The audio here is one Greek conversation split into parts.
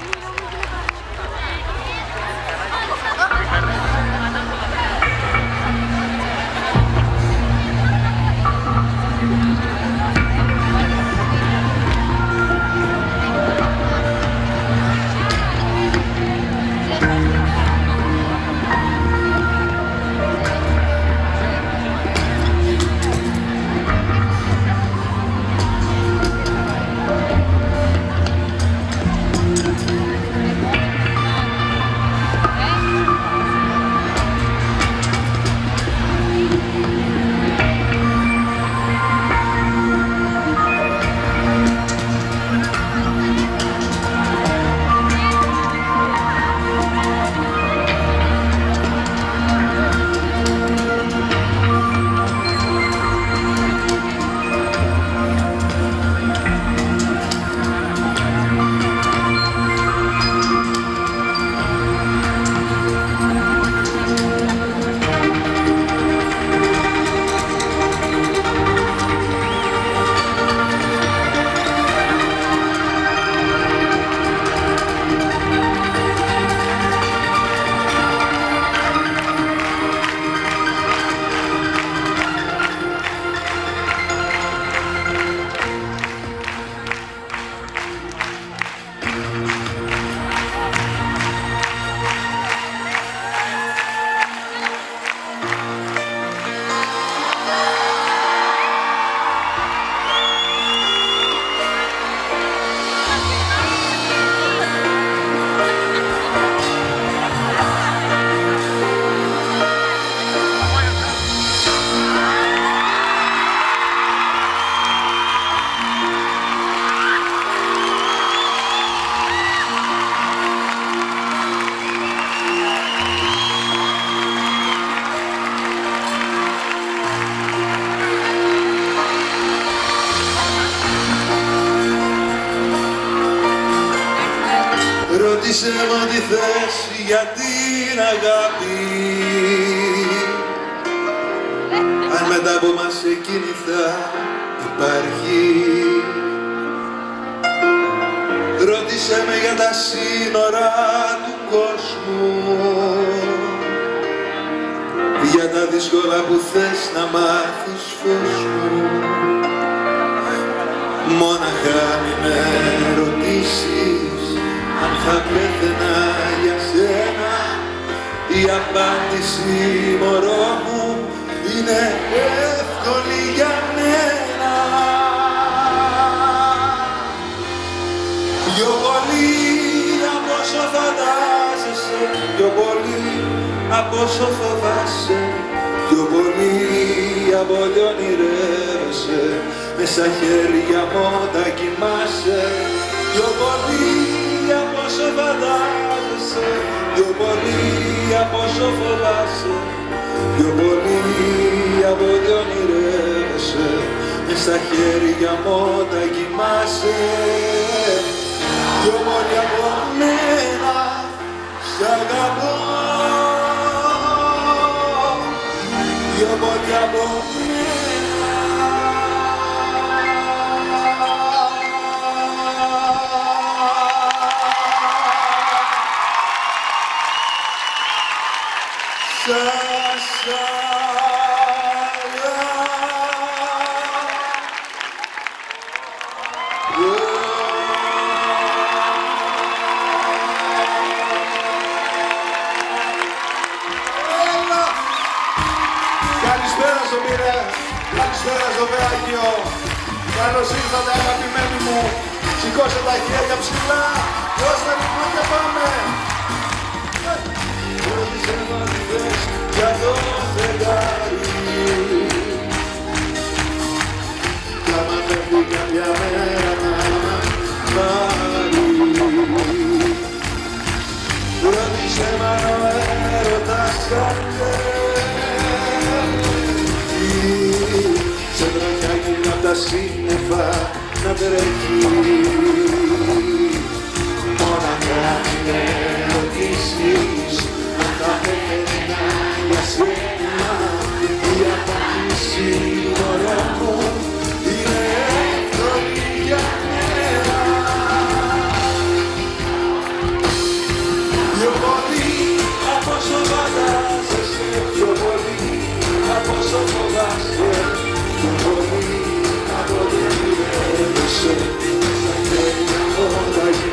Ρώτησε μου τι θες για την αγάπη, αν μετά από μας εκείνη θα υπάρχει. Ρώτησε με για τα σύνορα του κόσμου, για τα δύσκολα που θες να μάθεις φως μου. Μόναχα μη με ρωτήσεις αν θα πέθαινα για σένα, η απάντηση μωρό μου είναι εύκολη για μένα. Πιο πολύ από όσο φαντάζεσαι, πιο πολύ από όσο φοβάσαι, πιο πολύ από ό,τι ονειρεύεσαι, μες στα χέρια μου τα κοιμάσαι. Πιο πολύ από όσο φαντάζεσαι, πιο πολύ από όσο φοβάσαι, πιο πολύ από ό,τι ονειρεύεσαι, μες στα χέρια μου τα κοιμάσαι. Πιο πολύ από μένα σ' αγαπώ, πιο πολύ από μένα. Καλησπέρα στο Μοιρέ, καλησπέρα στο Βεάκιο. Καλώς ήρθατε αγαπημένοι μου. Σηκώστε τα χέρια ψηλά, δώστε λοιπόν και πάμε. Ρώτησε με τι θες για το φεγγάρι, κι άμα φεύγει κάποια μέρα να πάρει. Ρώτησε με αν ο έρωτας σε βροχάκι απ' τα σύννεφα να τρέχει. Μόναχα μη με ρωτήσεις αν θα πέθαινα για σένα, η απάντηση μωρό μου είναι εύκολη για μένα.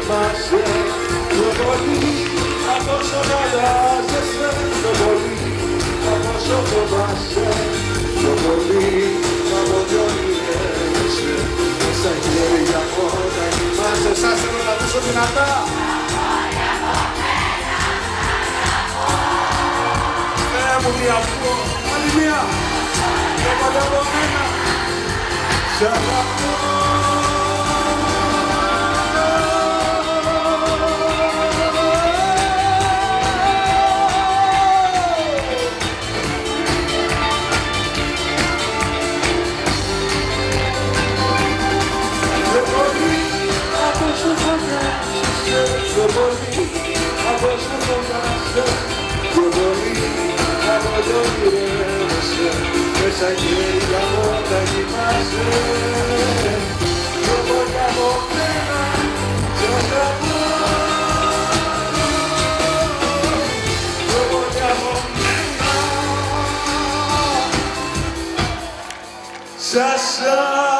θυμάσαι, πιο πολύ από όσο αλλάζεσαι, πιο πολύ από όσο φοβάσαι, πιο πολύ από ό,τι ονειρεύεσαι, στα χέρια μου όταν κοιμάσαι. Σας θέλω να ακούσω δυνατά. Μου τι ακούω, άλλη μία, και πάντα από μένα, σ' αγαπώ. Πιο πολύ από όσο φαντάζεσαι, πιο πολύ από όσο φοβάσαι, πιο πολύ από το ονειρεύεσαι, μέσα χέρια μου όταν κοιμάσαι, πιο πολύ από μένα, σ' αγαπώ, πιο πολύ από μένα, σ' αγαπώ.